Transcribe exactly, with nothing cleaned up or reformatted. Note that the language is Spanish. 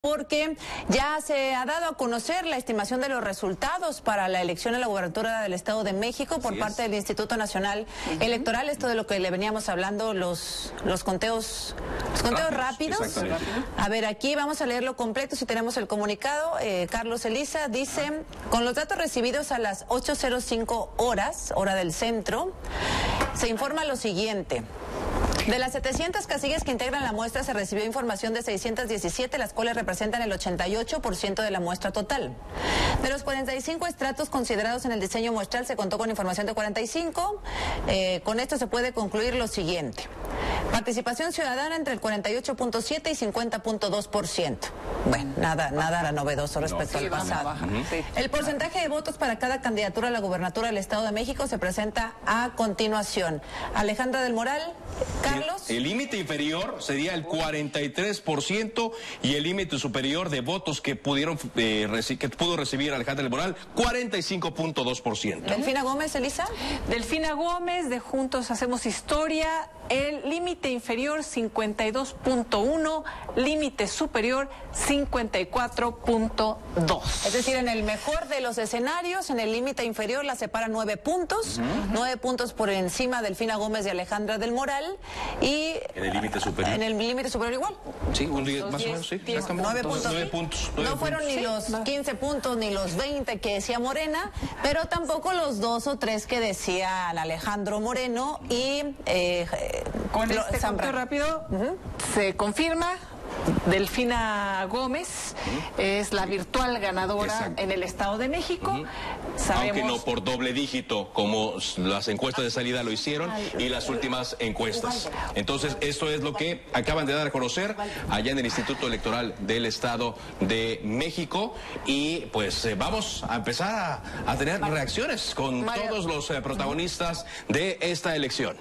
Porque ya se ha dado a conocer la estimación de los resultados para la elección a la gubernatura del Estado de México por parte del Instituto Nacional Electoral. Esto de lo que le veníamos hablando, los, los conteos, los conteos rápidos. A ver, aquí vamos a leerlo completo si tenemos el comunicado. Eh, Carlos Elisa dice, con los datos recibidos a las ocho cero cinco horas, hora del centro, se informa lo siguiente. De las setecientas casillas que integran la muestra se recibió información de seiscientas diecisiete, las cuales representan el ochenta y ocho por ciento de la muestra total. De los cuarenta y cinco estratos considerados en el diseño muestral se contó con información de cuarenta y cinco. Eh, con esto se puede concluir lo siguiente. Participación ciudadana entre el cuarenta y ocho punto siete y cincuenta punto dos por ciento. Bueno, nada, nada novedoso respecto no, sí, al pasado. baja, baja. Sí. El porcentaje de votos para cada candidatura a la gubernatura del Estado de México se presenta a continuación. Alejandra del Moral, Carlos. El límite inferior sería el cuarenta y tres por ciento y el límite superior de votos que pudieron eh, que pudo recibir Alejandra del Moral, cuarenta y cinco punto dos por ciento. Delfina Gómez, Elisa. Delfina Gómez, de Juntos Hacemos Historia, el límite inferior cincuenta y dos punto uno, límite superior cincuenta y cuatro punto dos. Es decir, en el mejor de los escenarios, en el límite inferior la separa nueve puntos, uh-huh. nueve puntos por encima de Delfina Gómez y Alejandra del Moral, y en el límite superior. En el límite superior igual. Sí, un diez, más o menos, sí. diez, nueve puntos. Nueve puntos nueve no fueron puntos. ni los quince puntos ni los veinte que decía Morena, pero tampoco los dos o tres que decían Alejandro Moreno y eh, con este conteo rápido uh-huh. se confirma. Delfina Gómez uh-huh. es la virtual ganadora Exacto. en el Estado de México. Uh-huh. Sabemos... Aunque no por doble dígito, como las encuestas de salida lo hicieron y las últimas encuestas. Entonces, esto es lo que acaban de dar a conocer allá en el Instituto Electoral del Estado de México. Y pues eh, vamos a empezar a, a tener reacciones con todos los eh, protagonistas de esta elección.